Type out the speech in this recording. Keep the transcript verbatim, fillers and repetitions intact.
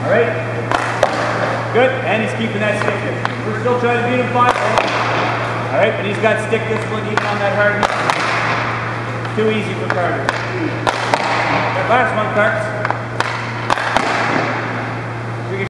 All right. Good. And he's keeping that stick discipline. We're still trying to beat him five. All right, but he's got stick discipline even on that hard knee. Too easy for Carter. That last one, Carts.